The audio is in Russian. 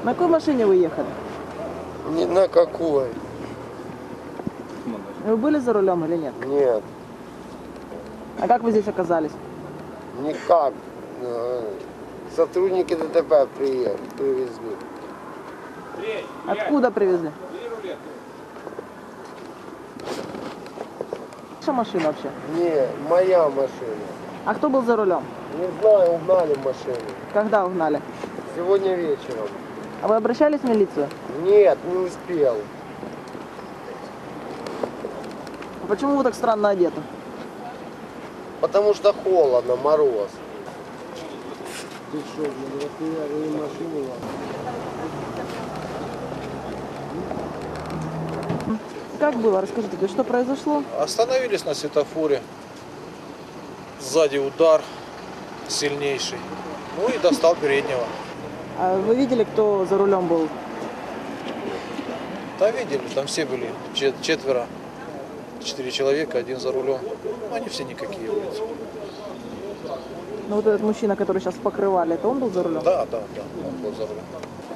На какой машине вы ехали? Ни на какой. Вы были за рулем или нет? Нет, А как вы здесь оказались? никак. Сотрудники ДТП привезли. Откуда привезли? Ваша машина вообще? Не, моя машина. А кто был за рулем? Не знаю, угнали машину. Когда угнали? Сегодня вечером. А вы обращались в милицию? Нет, не успел. А почему вы так странно одеты? Потому что холодно, мороз. Ты что, блин, машину? Как было? Расскажите, что произошло? Остановились на светофоре. Сзади удар сильнейший. Ну и достал переднего. А вы видели, кто за рулем был? Да видели, там все были. Четверо. 4 человека, один за рулем. Они все никакие, в принципе. Ну вот этот мужчина, который сейчас покрывали, это он был за рулем? Да, он был за рулем.